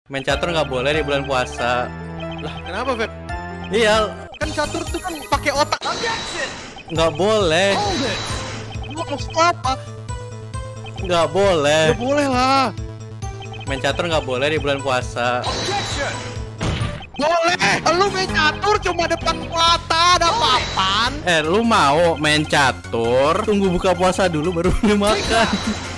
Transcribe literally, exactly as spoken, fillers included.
Main catur nggak boleh di bulan puasa. Lah, kenapa, Feb? Iya, Kan catur tuh kan pakai otak. nggak boleh, Hold it. Lu maksud apa? nggak boleh. Ya boleh lah. Main catur nggak boleh di bulan puasa. Boleh. Lu main catur cuma depan mata, ada papan. Eh, lu mau main catur? Tunggu buka puasa dulu baru boleh makan.